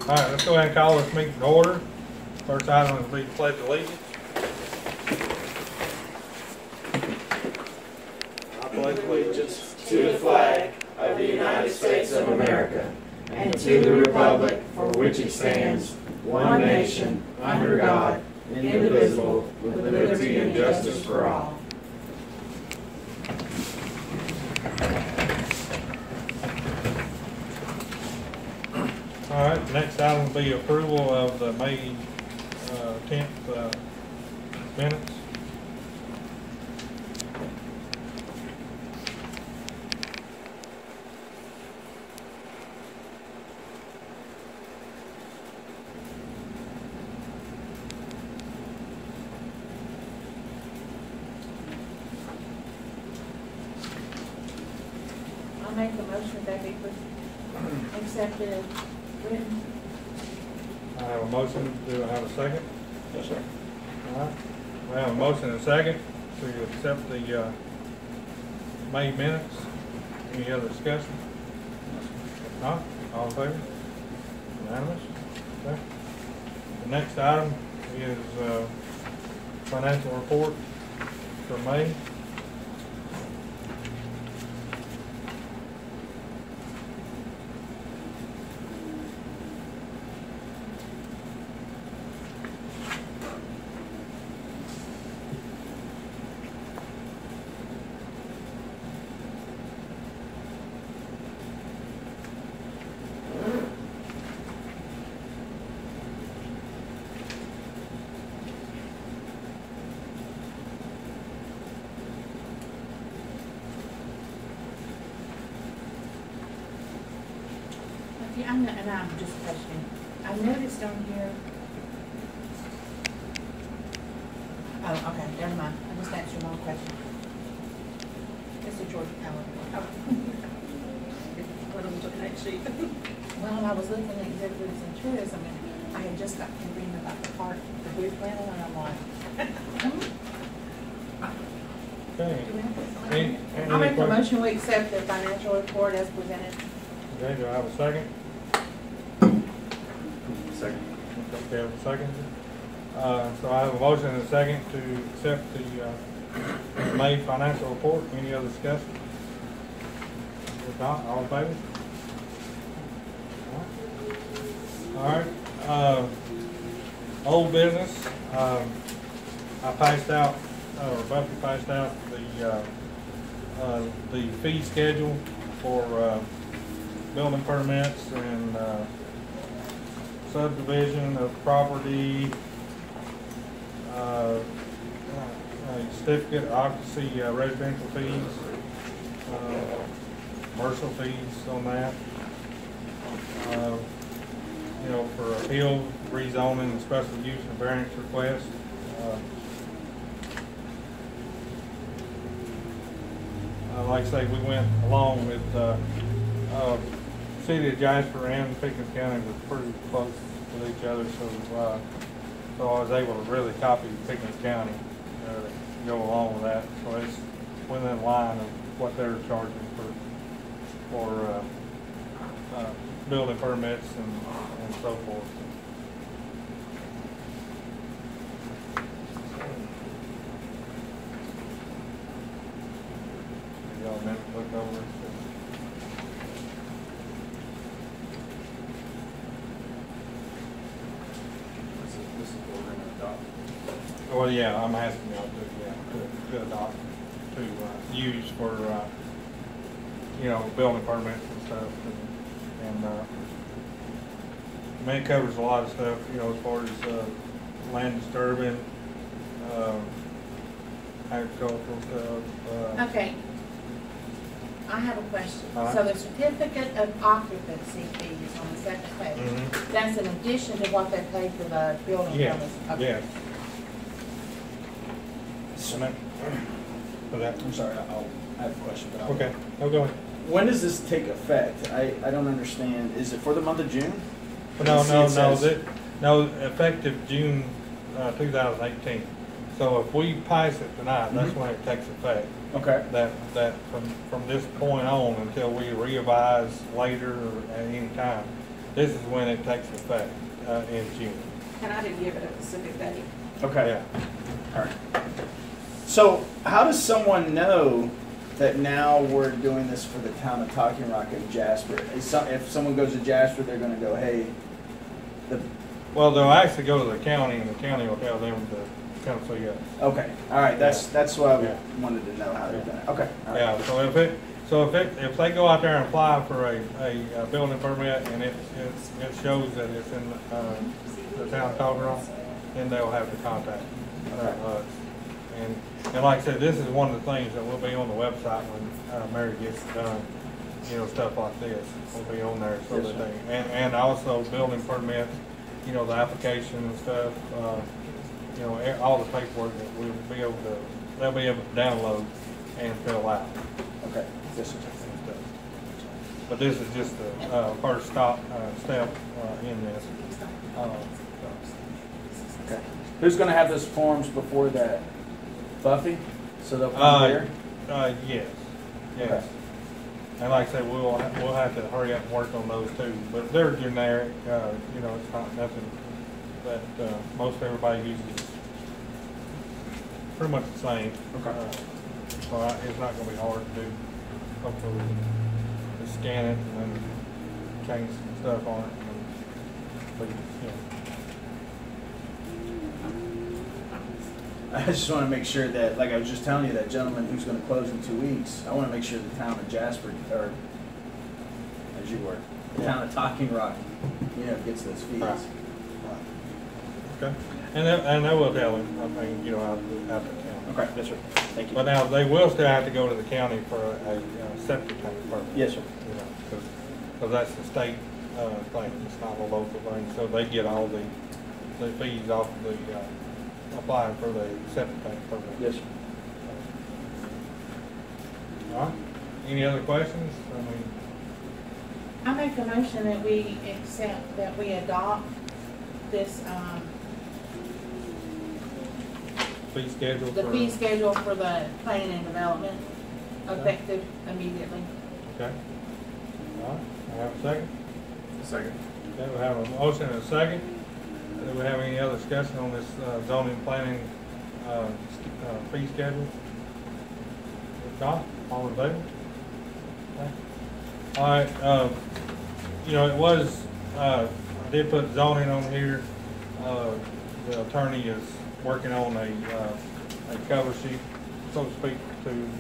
All right, let's go ahead and call this meeting to order. First item will be pledge of allegiance. I pledge allegiance to the flag of the United States of America and to the republic for which it stands, one nation, under God, indivisible, with liberty and justice for all. All right, the next item will be approval of the May 10th minutes. I'll make a motion that we accepted as written. I have a motion. Do I have a second? Yes, sir. All right. We have a motion and a second to accept the May minutes. Any other discussion? If not, all in favor? Unanimous? Okay. The next item is financial report for May. And I'm just questioning. I noticed on here. Oh, okay, never mind. I just answered my own question. It's a Georgia Power. Oh. What I'm looking at, sheet. Well, I was looking at exhibits and tourism, and I had just got to reading about the park, the blue flannel, and I'm like, Okay. do we have this? Any I'll make a questions? motion, we accept the financial report as presented. Okay, do I have a second? Second. Okay, I have a second. So I have a motion and a second to accept the May financial report. Any other discussion? If not, all in favor? All right. Old business. I passed out, or Buffy passed out the fee schedule for building permits and subdivision of property, certificate of occupancy, residential fees, commercial fees on that. You know, for appeal, rezoning, and special use and variance requests. Like I say, we went along with City of Jasper and Pickens County was pretty close with each other, so I was able to really copy Pickens County to go along with that. So it's within line of what they're charging for building permits and so forth. Y'all a minute to look over it. This is what we're going to adopt. Well, yeah, I'm asking y'all to adopt, to use for, you know, building permits and stuff. And I mean, it covers a lot of stuff, you know, as far as land disturbing, agricultural stuff. Okay. I have a question. All right. So the certificate of occupancy fees on the second page, Mhm. that's in addition to what they pay for the building Yes, permits? Okay. yes. And that- for that, I'm sorry, I have a question, but I'll. okay, no, go ahead. When does this take effect? I don't understand. Is it for the month of June? No, See, no, it no, says- no, effective June 2018. So if we pass it tonight, that's when it takes effect. Okay. That from this point on until we revise later or at any time, This is when it takes effect, in June. And I didn't give it a specific date. Okay. Yeah. All right. So how does someone know that now we're doing this for the town of Talking Rock and Jasper? If someone goes to Jasper, they're going to go, hey, Well, they'll actually go to the county, and the county will tell them to come see us. okay, all right. That's what I Yeah. wanted to know how they're doing it. Okay. All right. Yeah, so if they go out there and apply for a building permit and it shows that it's in, the town of Talking Rock, then they'll have to contact, us. And like I said, this is one of the things that will be on the website when, Mary gets done, you know, stuff like this will be on there, so Yes, that sir. and also building permits, you know, the application and stuff, you know, all the paperwork that they'll be able to download and fill out. Okay. Yes, sir. And stuff. But this is just the, first step, in this. Okay. Who's going to have those forms before that? Buffy? So they'll come here? Yes, yes. Okay. And like I said, we'll have to hurry up and work on those too, but they're generic, you know, it's not nothing that, most everybody uses. Pretty much the same. Okay. So it's not gonna be hard to do. Hopefully we can just scan it and then change some stuff on it and, you know. I just want to make sure that, like I was just telling you, that gentleman who's going to close in 2 weeks, I want to make sure the town of Jasper, or as you were, the town of Talking Rock, you know, gets those fees. Right. Okay. And they will tell him, I mean, you know, out of town. Okay, yes, sir. Thank you. But now, they will still have to go to the county for a septic tank permit. Yes, sir. You know, because that's the state, thing, it's not a local thing, so they get all the fees off of the, applying for the septic tank permit. Yes, sir. All right, any other questions? I mean, I make a motion that we accept, that we adopt this, fee schedule for. the fee schedule for the planning and development, effective immediately. Okay. All right, I have a second? Second. Okay, we have a motion and a second. Do we have any other discussion on this zoning planning fee schedule? If not, all in favor? Okay. All right, you know, it was, I did put zoning on here. The attorney is working on a cover sheet, so to speak, to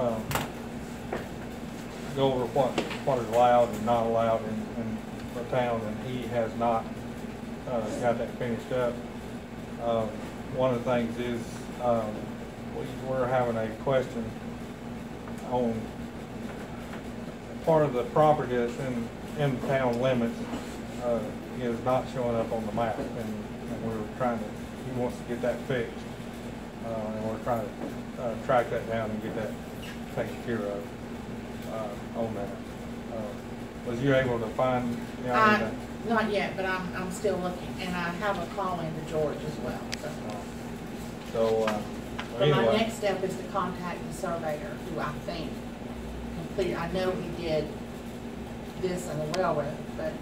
go over what is allowed and not allowed in the town, and he has not got that finished up. One of the things is, we're having a question on part of the property that's in town limits, is not showing up on the map, and we're trying to, he wants to get that fixed. And we're trying to track that down and get that taken care of, on that. Was you able to find, you know, anything? Not yet, but I'm still looking, and I have a call into George as well, so. So, But my anyway, next step is to contact the surveyor, who I think completed, I know he did this on the railroad, but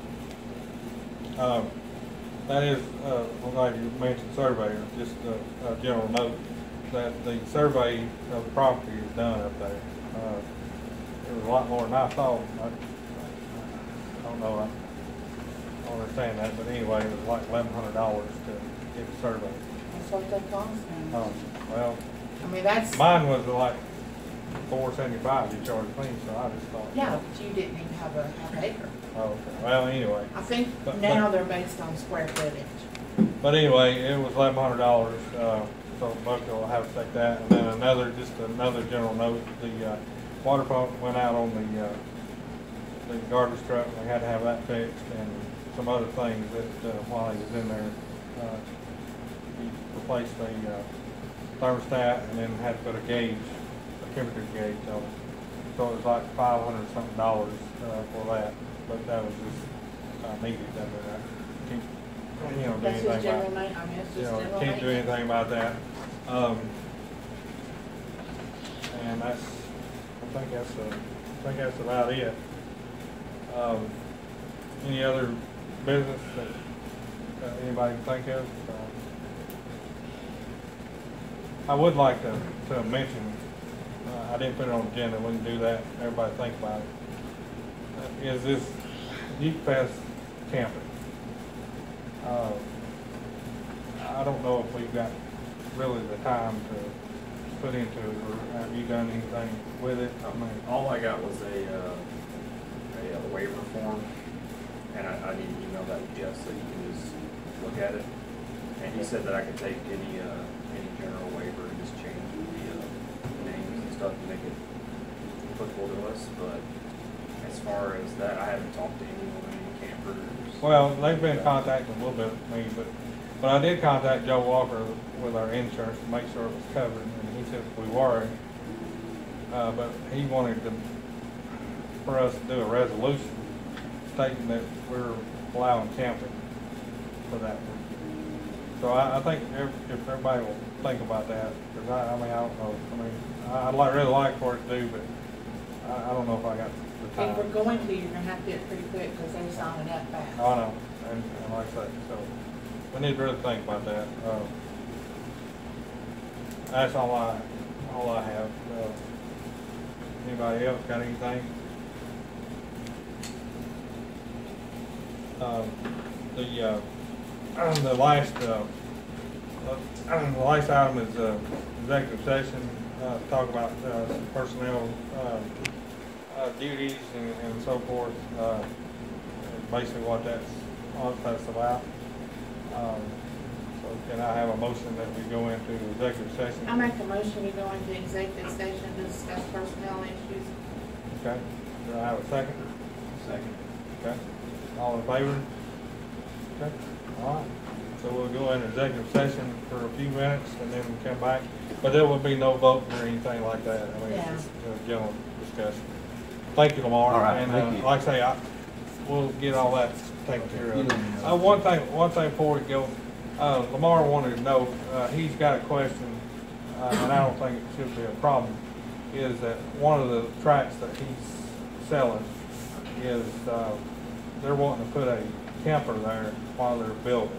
that is, well, like you mentioned surveyor, just a general note, that the survey of the property is done up there. It was a lot more than I thought. I don't know, I don't understand that, but anyway, it was like $1,100 to get a survey. that's what they cost me. Well, I mean, that's, mine was like $475 you charge clean, so I just thought. yeah, but you didn't even have a half acre. Oh, okay. Well, anyway. I think But- now they're based on square footage. But anyway, it was $1,100, so Bucky will have to take that. And then just another general note, the water pump went out on the garbage truck, and we had to have that fixed, and some other things that, while he was in there, he replaced the thermostat and then had to put a gauge, a temperature gauge on it. So it was like $500 something for that, but that was just needed. I mean, I can't, you know, do That's anything just general about, ma, I mean, it's you just know, general can't do maintenance. anything about that. And that's, I think that's about it. Any other business that anybody can think of? I would like to mention, I didn't put it on the agenda, we can do that, everybody think about it. Is this Youth Fest camping? I don't know if we've got really the time to put into it, or have you done anything with it? I mean, All I got was a waiver form, and I need to email that to Jeff so he can just look at it. And he said that I could take any general waiver and just change the names and stuff to make it applicable to us. But as far as that, I haven't talked to anyone, any campers. well, they've been contacting a little bit with me, but I did contact Joe Walker with our insurance to make sure it was covered, and he said we were. But he wanted for us to do a resolution stating that we're allowing camping for that week. So I think if everybody will think about that, because I mean, I don't know, I mean, I'd really like for it to do, but I don't know if I got the If time. we're going to, you're gonna have to do it pretty quick, because they're signing up fast. I know, and like I say, so we need to really think about that. That's all I have. Anybody else got anything? The last item is executive session, talk about some personnel duties and so forth. Basically what that's about. So can I have a motion that we go into executive session? I make a motion, we go into executive session to discuss personnel issues. Okay, do I have a second? Second. Okay, all in favor? Okay, all right. So we'll go into executive session for a few minutes and then come back. But there will be no vote or anything like that. I mean, Yeah. it's just a general discussion. Thank you, Lamar. All right, And thank you. like I say, we'll get all that taken care You of. know. One thing before we go, Lamar wanted to know, he's got a question, and I don't think it should be a problem, is that one of the tracks that he's selling is, they're wanting to put a camper there while they're building.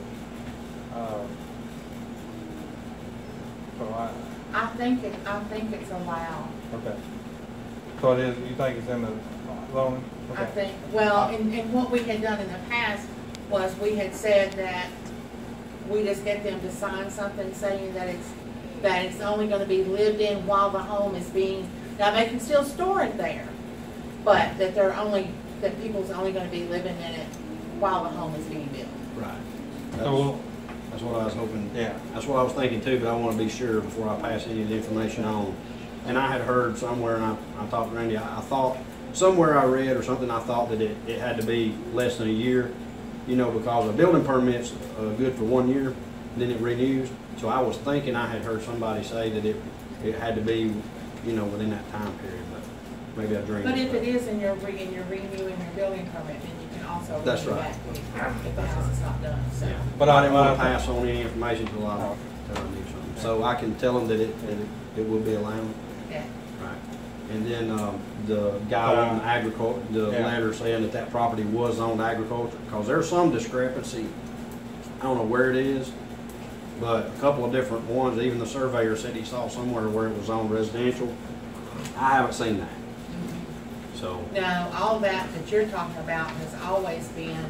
So I think it's allowed. okay. So it is, you think it's in the zoning? I Okay. think, well, and what we had done in the past was we had said that we just get them to sign something saying that it's only gonna be lived in while the home is being, now they can still store it there, but that people's only gonna be living in it while the home is being built. Right. So, That's what I was hoping. yeah. That's what I was thinking too, but I want to be sure before I pass any of the information on. And I had heard somewhere, and I talked to Randy, I thought, somewhere I read or something, I thought that it had to be less than a year, you know, because a building permit's good for 1 year, then it renews. So I was thinking I had heard somebody say that it had to be, you know, within that time period, but maybe I dreamed. But if it is and you're renewing your building permit, then you can also That's renew right. that if the house is not done, so. But I didn't want to pass on any information till I knew something. So I can tell them that it will be allowed. Yeah. Right. And then the guy on agriculture, the Yeah. letter saying that property was zoned agriculture, because there's some discrepancy. I don't know where it is, but a couple of different ones, even the surveyor said he saw somewhere where it was zoned residential. I haven't seen that. So, No, all that you're talking about has always been,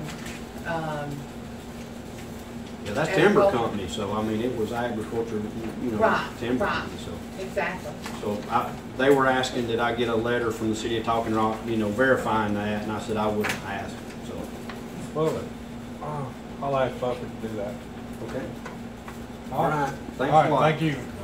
yeah, that's timber Agriculture. company, so I mean, it was agriculture, you know, Right, timber right. company, so. exactly. So they were asking, did I get a letter from the city of Talking Rock, you know, verifying that, and I said I wouldn't ask, so. Well, I'll ask Buffer to do that. Okay. All right. Thanks All a right, lot. thank you.